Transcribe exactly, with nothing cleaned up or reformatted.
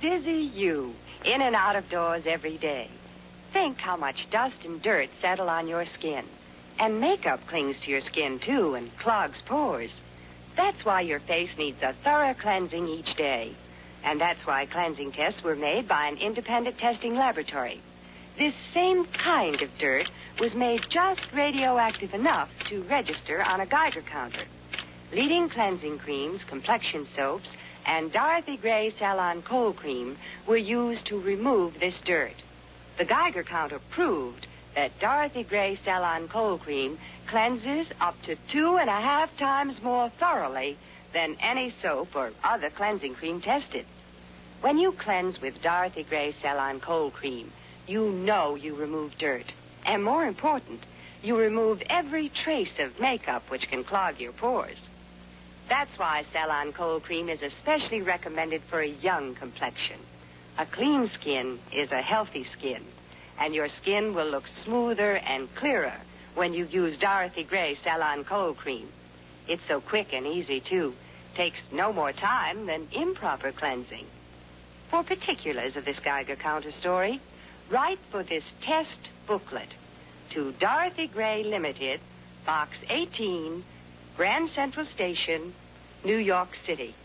busy you, in and out of doors every day. Think how much dust and dirt settle on your skin. And makeup clings to your skin, too, and clogs pores. That's why your face needs a thorough cleansing each day. And that's why cleansing tests were made by an independent testing laboratory. This same kind of dirt was made just radioactive enough to register on a Geiger counter. Leading cleansing creams, complexion soaps, and Dorothy Gray Salon Cold Cream were used to remove this dirt. The Geiger counter proved that Dorothy Gray Salon Cold Cream cleanses up to two and a half times more thoroughly than any soap or other cleansing cream tested. When you cleanse with Dorothy Gray Salon Cold Cream, you know you remove dirt. And more important, you remove every trace of makeup which can clog your pores. That's why Salon Cold Cream is especially recommended for a young complexion. A clean skin is a healthy skin, and your skin will look smoother and clearer when you use Dorothy Gray Salon Cold Cream. It's so quick and easy, too. Takes no more time than improper cleansing. For particulars of this Geiger counter story, write for this test booklet to Dorothy Gray Limited, Box eighteen, Grand Central Station, New York City.